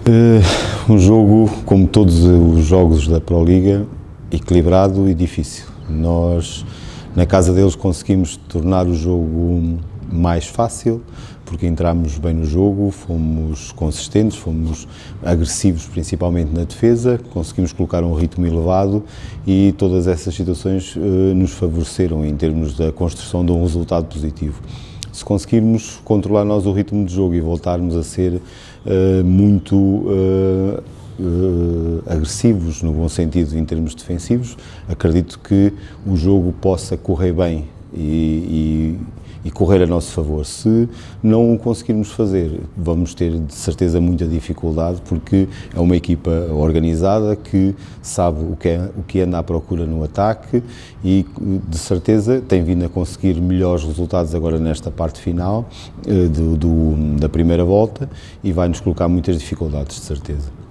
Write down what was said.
Um jogo, como todos os jogos da Pro Liga, equilibrado e difícil. Nós, na casa deles, conseguimos tornar o jogo mais fácil, porque entramos bem no jogo, fomos consistentes, fomos agressivos, principalmente na defesa, conseguimos colocar um ritmo elevado e todas essas situações nos favoreceram em termos da construção de um resultado positivo. Se conseguirmos controlar nós o ritmo de jogo e voltarmos a ser muito agressivos, no bom sentido, em termos defensivos, acredito que o jogo possa correr bem e correr a nosso favor. Se não o conseguirmos fazer, vamos ter de certeza muita dificuldade, porque é uma equipa organizada que sabe o que anda à procura no ataque e de certeza tem vindo a conseguir melhores resultados agora nesta parte final da primeira volta e vai nos colocar muitas dificuldades, de certeza.